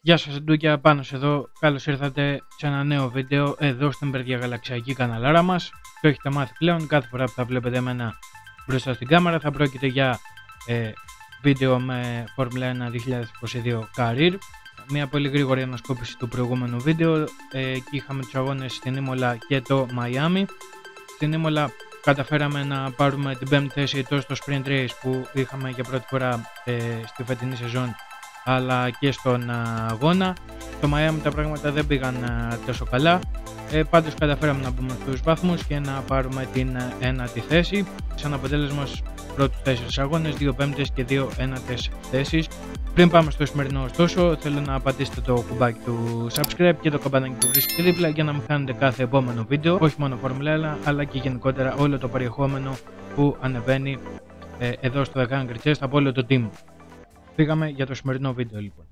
Γεια σας ντούκια, Πάνος εδώ. Καλώς ήρθατε σε ένα νέο βίντεο εδώ στην υπερδιαγαλαξιακή καναλάρα μας. Το έχετε μάθει πλέον, κάθε φορά που θα βλέπετε εμένα μπροστά στην κάμερα θα πρόκειται για βίντεο με Formula 1 2022 Career. Μια πολύ γρήγορη ανασκόπηση του προηγούμενου βίντεο. Εκεί είχαμε τους αγώνες στην Ήμολα και το Μαϊάμι. Στην Ήμολα καταφέραμε να πάρουμε την 5η θέση τόσο στο Sprint Race που είχαμε για πρώτη φορά στη φετινή σεζόν, αλλά και στον αγώνα. Στο Μαϊάμι τα πράγματα δεν πήγαν τόσο καλά. Πάντως καταφέραμε να μπούμε στους βαθμούς και να πάρουμε την 1η θέση. Σαν αποτέλεσμα στους πρώτους 4 αγώνες, 2 πέμπτες και 2 ένατες θέσεις. Πριν πάμε στο σημερινό ωστόσο, θέλω να πατήσετε το κουμπάκι του subscribe και το καμπανάκι που βρίσκεται δίπλα για να μην χάνετε κάθε επόμενο βίντεο, όχι μόνο Formula 1 αλλά και γενικότερα όλο το περιεχόμενο που ανεβαίνει εδώ στο The Hungry Chest από όλο το team. Πήγαμε για το σημερινό βίντεο λοιπόν.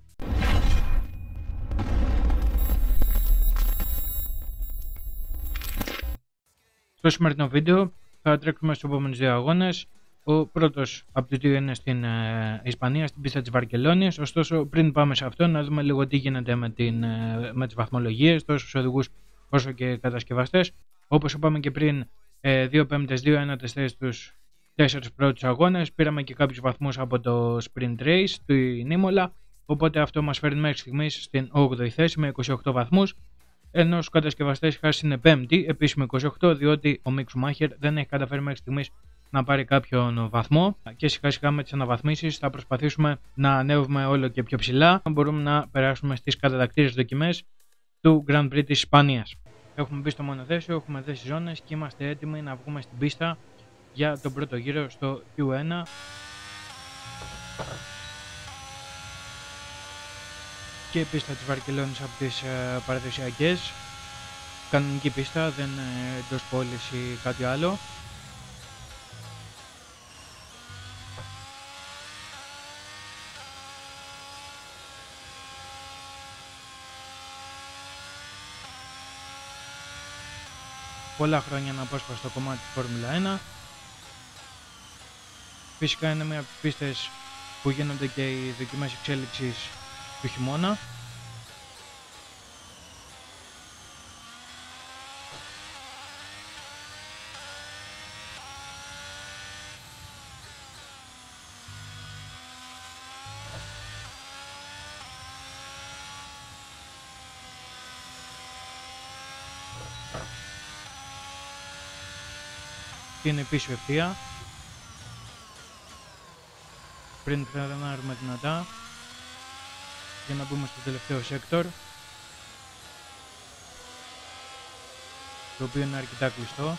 Στο σημερινό βίντεο θα τρέξουμε στους επόμενους 2 αγώνες. Ο πρώτος από τους 2 είναι στην Ισπανία, στην πίστα της Βαρκελόνης. Ωστόσο, πριν πάμε σε αυτό, να δούμε λίγο τι γίνεται με τις βαθμολογίες, τόσο στους οδηγούς όσο και κατασκευαστές. Όπως είπαμε και πριν, 2 πέμπτες, 2 ένατες θέσεις στους 4 πρώτους αγώνες. Πήραμε και κάποιους βαθμούς από το Sprint Race του Ήμολα. Οπότε αυτό μας φέρνει μέχρι στιγμής στην 8η θέση με 28 βαθμούς. Ενώ στους κατασκευαστές η χάση είναι 5η, επίσης με 28, διότι ο Μικ Σουμάχερ δεν έχει καταφέρει μέχρι στιγμής να πάρει κάποιον βαθμό και σιγά σιγά με τις αναβαθμίσεις θα προσπαθήσουμε να ανέβουμε όλο και πιο ψηλά. Μπορούμε να περάσουμε στις κατατακτήρες δοκιμές του Grand Prix της Ισπανίας. Έχουμε μπει στο μονοθέσιο, έχουμε δέσει ζώνες και είμαστε έτοιμοι να βγούμε στην πίστα για τον πρώτο γύρο στο Q1. Και η πίστα της Βαρκελόνης από τις παραδοσιακές. Κανονική πίστα, δεν εντός πόλης ή κάτι άλλο. Πολλά χρόνια να απόσπα στο κομμάτι της Φόρμουλα 1. Φυσικά είναι μια από τις πίστες που γίνονται και οι δοκιμές εξέλιξης του χειμώνα. Είναι πίσω ευθεία. Πριν φρενάρουμε δυνατά για να μπούμε στο τελευταίο σέκτορ, το οποίο είναι αρκετά κλειστό.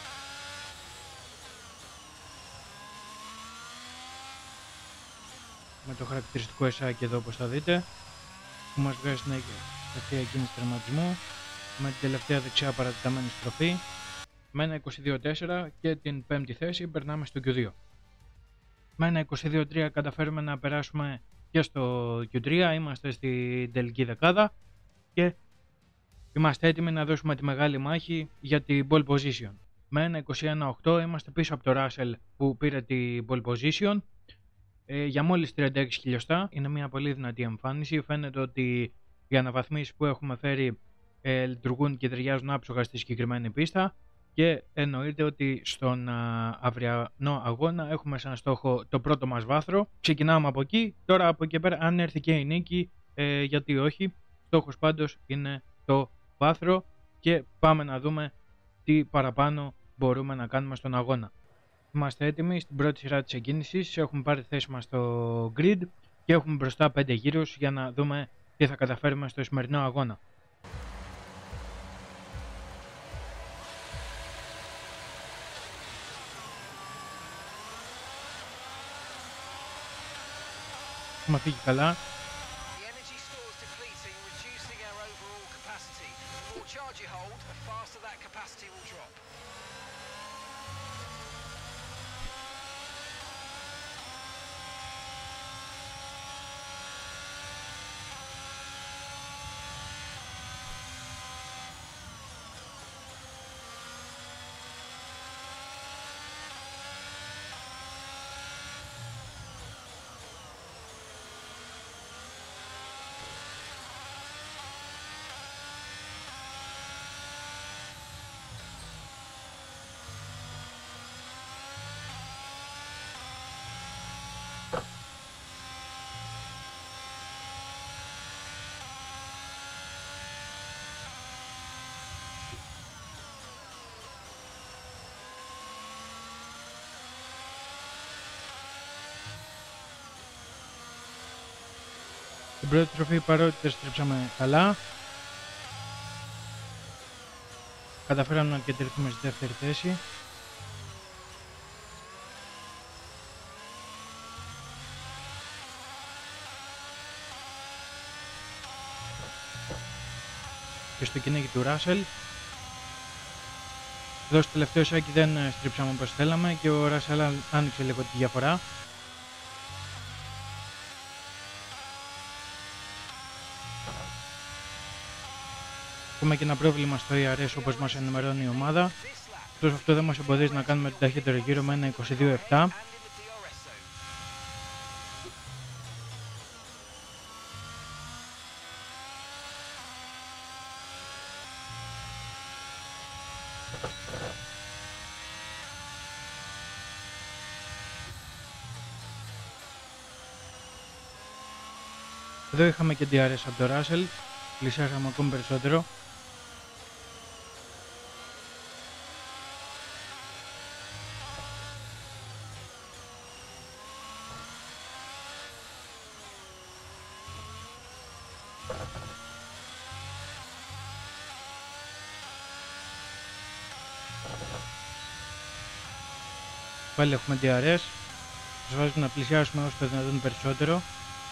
Με το χαρακτηριστικό εσάκι εδώ όπως θα δείτε, που μας βγάζει στην ευθεία κίνηση τερματισμού με την τελευταία δεξιά παρατεταμένη στροφή. Με ένα 22-4 και την 5η θέση περνάμε στο Q2. Με ένα 22-3 καταφέρουμε να περάσουμε και στο Q3, είμαστε στην τελική δεκάδα και είμαστε έτοιμοι να δώσουμε τη μεγάλη μάχη για την pole position. Με ένα 21-8 είμαστε πίσω από το Russell που πήρε την pole position για μόλις 36 χιλιοστά. Είναι μια πολύ δυνατή εμφάνιση, φαίνεται ότι οι αναβαθμίσεις που έχουμε φέρει λειτουργούν και ταιριάζουν άψογα στη συγκεκριμένη πίστα. Και εννοείται ότι στον αυριανό αγώνα έχουμε σαν στόχο το πρώτο μας βάθρο. Ξεκινάμε από εκεί, τώρα από εκεί πέρα αν έρθει και η νίκη, γιατί όχι. Στόχος πάντως είναι το βάθρο και πάμε να δούμε τι παραπάνω μπορούμε να κάνουμε στον αγώνα. Είμαστε έτοιμοι στην πρώτη σειρά της εκκίνησης, έχουμε πάρει θέση μας στο grid και έχουμε μπροστά 5 γύρους για να δούμε τι θα καταφέρουμε στο σημερινό αγώνα. Έχουμε φύγει καλά. πρώτη στροφή, παρότι δεν στρέψαμε καλά, καταφέραμε να κεντρηθούμε στη δεύτερη θέση. Και στο κυνήγι του Ράσελ. Εδώ στο τελευταίο σάκι δεν στρίψαμε όπως θέλαμε και ο Ράσελ άνοιξε λίγο τη διαφορά. Έχουμε και ένα πρόβλημα στο ERS όπως μας ενημερώνει η ομάδα. Ωστόσο αυτό δεν μας εμποδίζει να κάνουμε τον ταχύτερο γύρο με ένα 22-7. Εδώ είχαμε και DRS από το Russell, πλησιάσαμε ακόμη περισσότερο. Πάλι έχουμε DRS, προσπαθούμε να πλησιάσουμε όσο το δυνατόν περισσότερο.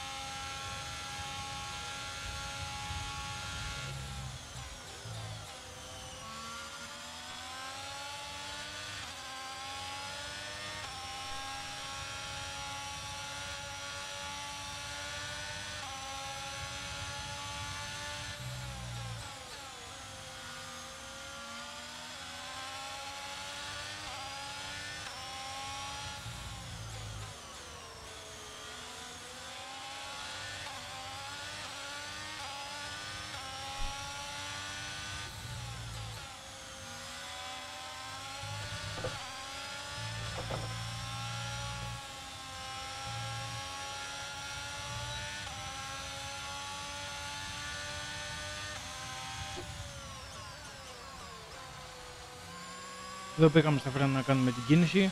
Εδώ πήγαμε στα φρένα να κάνουμε την κίνηση,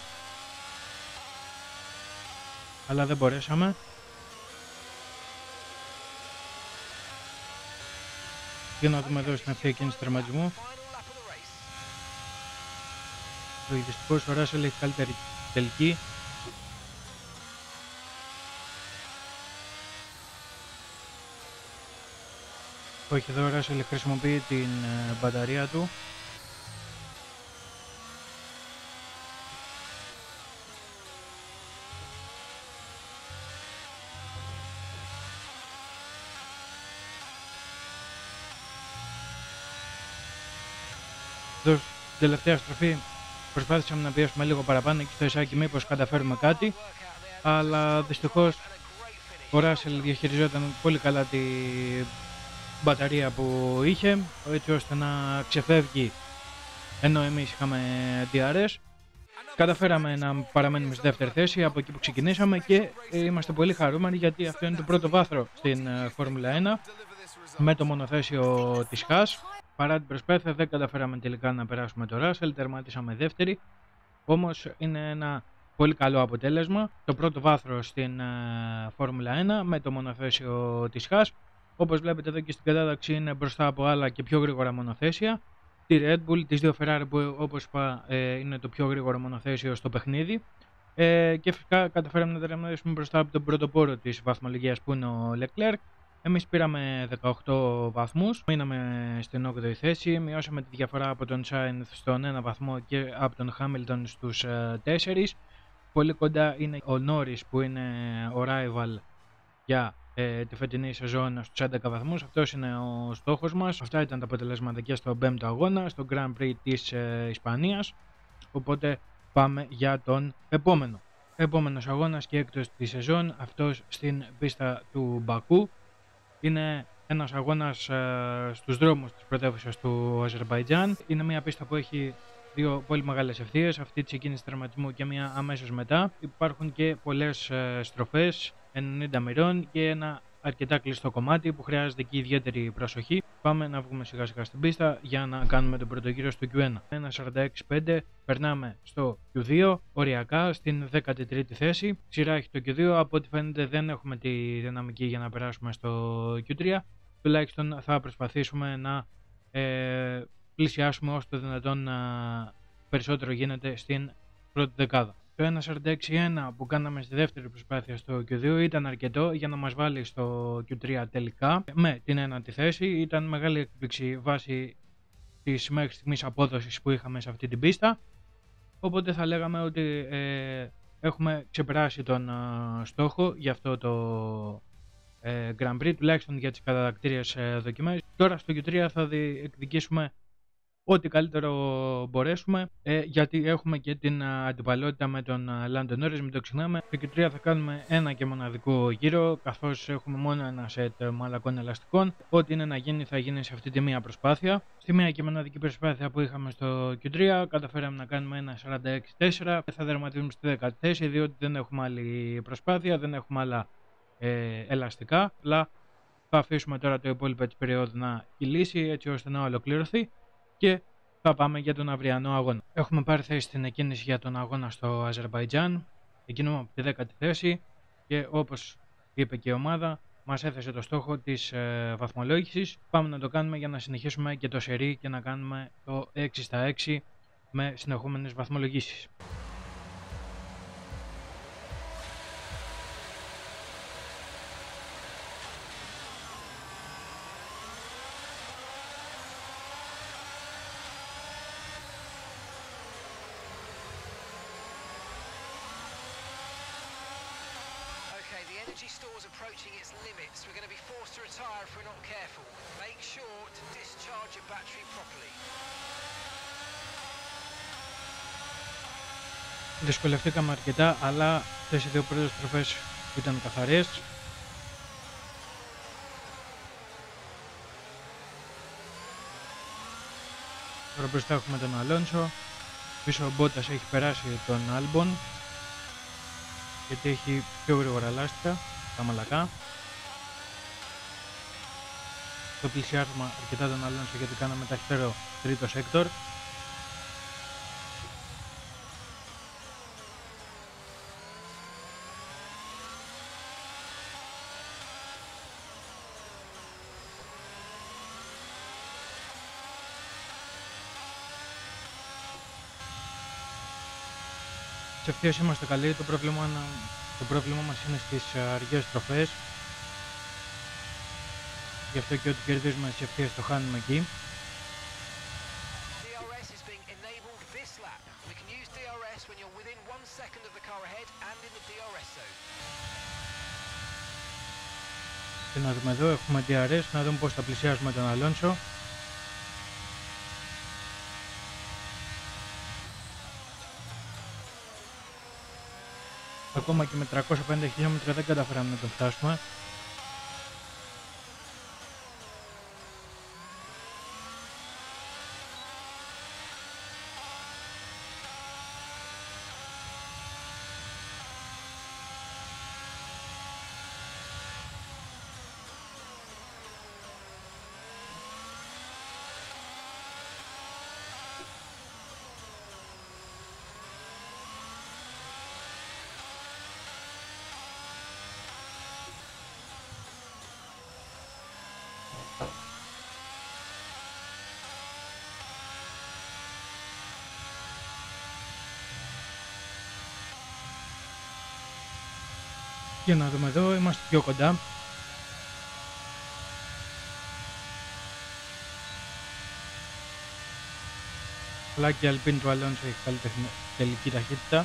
αλλά δεν μπορέσαμε. Για να δούμε εδώ στην ευθεία κίνηση τερματισμού. Δυστυχώς ο Ράσελ έχει καλύτερη τελική. Όχι, εδώ ο Ράσελ χρησιμοποιεί την μπαταρία του. Εδώ στην τελευταία στροφή προσπάθησαμε να πιέσουμε λίγο παραπάνω και στο εισάκι μήπως καταφέρουμε κάτι, αλλά δυστυχώς ο Ράσελ διαχειριζόταν πολύ καλά τη μπαταρία που είχε, έτσι ώστε να ξεφεύγει ενώ εμείς είχαμε DRS. Καταφέραμε να παραμένουμε στη δεύτερη θέση από εκεί που ξεκινήσαμε και είμαστε πολύ χαρούμενοι, γιατί αυτό είναι το πρώτο βάθρο στην Φόρμουλα 1 με το μονοθέσιο της Haas. Παρά την προσπάθεια δεν καταφέραμε τελικά να περάσουμε το Russell, τερματίσαμε δεύτερη, όμως είναι ένα πολύ καλό αποτέλεσμα. Το πρώτο βάθρο στην Φόρμουλα 1 με το μονοθέσιο της Haas. Όπως βλέπετε εδώ και στην κατάταξη είναι μπροστά από άλλα και πιο γρήγορα μονοθέσια. Τη Red Bull, τις δύο Ferrari που όπως είπα είναι το πιο γρήγορο μονοθέσιο στο παιχνίδι. Και φυσικά καταφέραμε να τερματίσουμε μπροστά από τον πρωτοπόρο της βαθμολογίας που είναι ο Leclerc. Εμείς πήραμε 18 βαθμούς, μείναμε στην 8η θέση, μειώσαμε τη διαφορά από τον Sainz στον 1 βαθμό και από τον Hamilton στους 4. Πολύ κοντά είναι ο Norris που είναι ο rival για τη φετινή σεζόν στους 11 βαθμούς. Αυτός είναι ο στόχος μας. Αυτά ήταν τα αποτελέσματα και στο 5ο αγώνα, στο Grand Prix της Ισπανίας. Οπότε πάμε για τον επόμενο. Επόμενος αγώνας και έκτος τη σεζόν, αυτός στην πίστα του Μπακού. Είναι ένας αγώνας στους δρόμους της πρωτεύουσας του Αζερμπαϊτζάν. Είναι μια πίστα που έχει δύο πολύ μεγάλες ευθείες, αυτή της εκκίνησης τερματισμού και μια αμέσως μετά. Υπάρχουν και πολλές στροφές, 90 μοιρών και ένα αρκετά κλειστό κομμάτι που χρειάζεται εκεί ιδιαίτερη προσοχή. Πάμε να βγούμε σιγά σιγά στην πίστα για να κάνουμε τον πρώτο γύρο στο Q1. 1.46.5 περνάμε στο Q2, οριακά στην 13η θέση. Σειρά έχει το Q2, από ό,τι φαίνεται δεν έχουμε τη δυναμική για να περάσουμε στο Q3. Τουλάχιστον θα προσπαθήσουμε να πλησιάσουμε όσο το δυνατόν περισσότερο γίνεται στην πρώτη δεκάδα. Το 1.46.1 που κάναμε στη δεύτερη προσπάθεια στο Q2 ήταν αρκετό για να μας βάλει στο Q3 τελικά με την ένατη θέση. Ήταν μεγάλη έκπληξη βάσει της μέχρι στιγμής απόδοσης που είχαμε σε αυτή την πίστα. Οπότε θα λέγαμε ότι έχουμε ξεπεράσει τον στόχο για αυτό το Grand Prix, τουλάχιστον για τις κατατακτήριες δοκιμές. Τώρα στο Q3 θα διεκδικήσουμε ό,τι καλύτερο μπορέσουμε, γιατί έχουμε και την αντιπαλότητα με τον Lando Norris, μην το ξεχνάμε. Στο Q3 θα κάνουμε ένα και μοναδικό γύρο, καθώς έχουμε μόνο ένα σετ μαλακών ελαστικών. Ό,τι είναι να γίνει θα γίνει σε αυτή τη μία προσπάθεια. Στη μία και μοναδική προσπάθεια που είχαμε στο Q3 καταφέραμε να κάνουμε ένα 46-4. Θα δερματίσουμε στη 10η θέση, διότι δεν έχουμε άλλη προσπάθεια, δεν έχουμε άλλα ελαστικά. Αλλά θα αφήσουμε τώρα το υπόλοιπο της περίοδου να κυλήσει έτσι ώστε να ολοκληρωθεί και θα πάμε για τον αυριανό αγώνα. Έχουμε πάρει θέση στην εκκίνηση για τον αγώνα στο Αζερμπαϊτζάν. Εκείνο από τη 10η θέση και όπως είπε και η ομάδα μας έθεσε το στόχο της βαθμολόγησης. Πάμε να το κάνουμε για να συνεχίσουμε και το σερί και να κάνουμε το 6/6 με συνεχόμενες βαθμολογήσεις. Energy store's approaching its limits. We're going to be forced to retire if we're not careful. Make sure to discharge your battery properly. Δυσκολευτήκαμε αρκετά, αλλά αυτές οι δύο πρώτες στροφές ήταν καθαρές. Τώρα μπροστά έχουμε τον Αλόνσο. Πίσω ο Μπότας έχει περάσει τον Άλμπον, γιατί έχει πιο γρήγορα λάστιχα, τα μαλακά. Το πλησιάζουμε αρκετά τον Αλόνσο γιατί κάναμε ταχύτερο τρίτο σέκτορ. Σε ευθείας είμαστε καλοί, το πρόβλημα μας είναι στις αργές στροφές. Γι' αυτό και ό,τι κερδίζουμε στις ευθείες το χάνουμε εκεί. Και να δούμε εδώ, έχουμε DRS, να δούμε πώς θα πλησιάσουμε τον Αλόνσο. Ακόμα και με 350 χιλιόμετρα δεν καταφέραμε να τον φτάσουμε. Για να δούμε εδώ, είμαστε πιο κοντά. Αλλά και η Αλπίν του Αλόνσο έχει καλύτερη τελική ταχύτητα.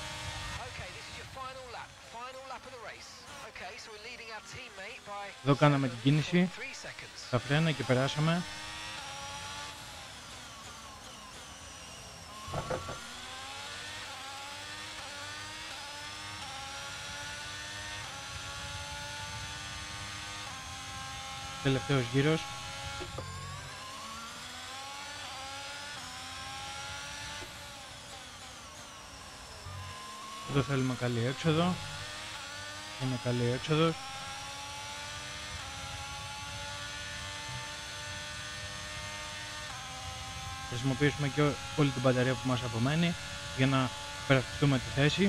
Εδώ κάναμε την κίνηση στα φρένα και περάσαμε. Τελευταίος γύρος. Εδώ θέλουμε καλή έξοδο. Είναι καλή έξοδος. χρησιμοποιήσουμε και όλη την μπαταρία που μας απομένει για να περασπιστούμε τη θέση.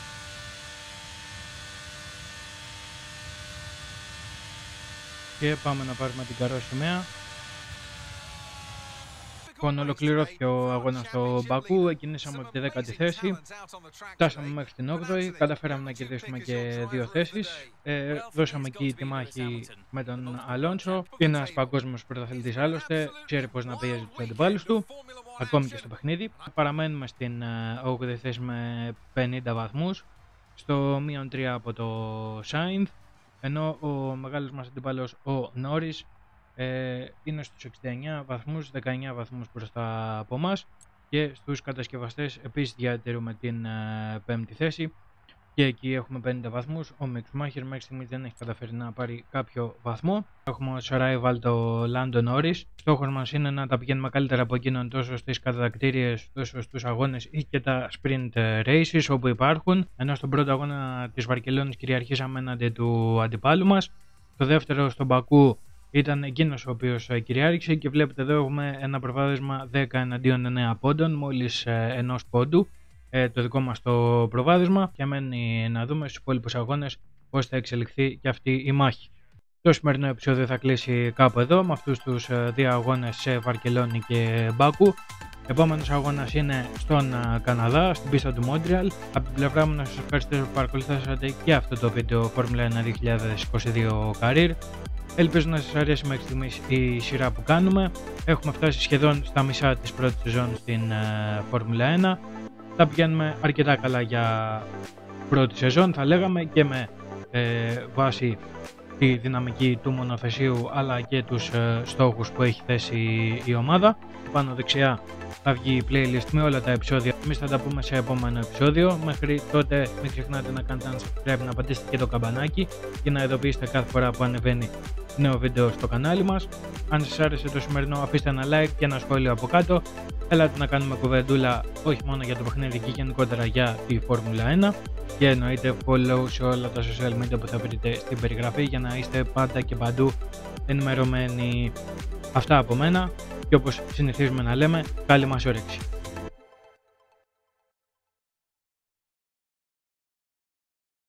Και πάμε να πάρουμε την καρό σημαία. Λοιπόν, ολοκληρώθηκε ο αγώνας στο Μπακού, εκκινήσαμε από τη 10η θέση, φτάσαμε μέχρι την 8η, καταφέραμε να κερδίσουμε και 2 θέσεις, δώσαμε εκεί τη μάχη με τον Αλόνσο, ένας παγκόσμιος πρωταθλητής άλλωστε, ξέρει πώς να πιέζει τους αντιπάλους του, ακόμη και στο παιχνίδι. Παραμένουμε στην 8η θέση με 50 βαθμούς, στο -3 από το Σάινθ, ενώ ο μεγάλος μας αντιπάλος ο Νόρις είναι στους 69 βαθμούς, 19 βαθμούς μπροστά από εμάς, και στους κατασκευαστές επίσης διατηρούμε την 5η θέση και εκεί έχουμε 50 βαθμούς. Ο Μικ Σουμάχερ μέχρι στιγμής δεν έχει καταφέρει να πάρει κάποιο βαθμό. Έχουμε ως rival το Λάντο Νόρις. Στόχος μας είναι να τα πηγαίνουμε καλύτερα από εκείνον τόσο στις κατατακτήριες, τόσο στους αγώνες ή και τα sprint races όπου υπάρχουν, ενώ στον πρώτο αγώνα της Βαρκελόνης κυριαρχήσαμε έναντι του αντιπάλου μας. Το δεύτερο στον Μπακού ήταν εκείνος ο οποίος κυριάρχησε και βλέπετε εδώ έχουμε ένα προβάδισμα 10 εναντίον 9 πόντων, μόλις ενός πόντου το δικό μας το προβάδισμα, και μένει να δούμε στους υπόλοιπους αγώνες πώς θα εξελιχθεί και αυτή η μάχη. Το σημερινό επεισόδιο θα κλείσει κάπου εδώ με αυτούς τους δύο αγώνες σε Βαρκελόνη και Μπάκου. Επόμενος αγώνας είναι στον Καναδά, στην πίστα του Μόντρεαλ. Από την πλευρά μου να σας ευχαριστήσω που παρακολουθήσατε και αυτό το βίντεο Formula 1 2022 Career. Ελπίζω να σας αρέσει μέχρι στιγμής η σειρά που κάνουμε. Έχουμε φτάσει σχεδόν στα μισά της πρώτης σεζόν στην Φόρμουλα 1. Τα πηγαίνουμε αρκετά καλά για πρώτη σεζόν, θα λέγαμε, και με βάση τη δυναμική του μονοθεσίου αλλά και τους στόχους που έχει θέσει η ομάδα. Πάνω δεξιά θα βγει η playlist με όλα τα επεισόδια. Εμείς θα τα πούμε σε επόμενο επεισόδιο. Μέχρι τότε μην ξεχνάτε να κάνετε ένα subscribe, να πατήσετε και το καμπανάκι για να ειδοποιήσετε κάθε φορά που ανεβαίνει νέο βίντεο στο κανάλι μας. Αν σας άρεσε το σημερινό, αφήστε ένα like και ένα σχόλιο από κάτω. Ελάτε να κάνουμε κουβεντούλα όχι μόνο για το παιχνίδι και γενικότερα για τη Φόρμουλα 1. Και εννοείται follow σε όλα τα social media που θα βρείτε στην περιγραφή για να είστε πάντα και παντού ενημερωμένοι. Αυτά από μένα και όπως συνηθίζουμε να λέμε, καλή μας όρεξη.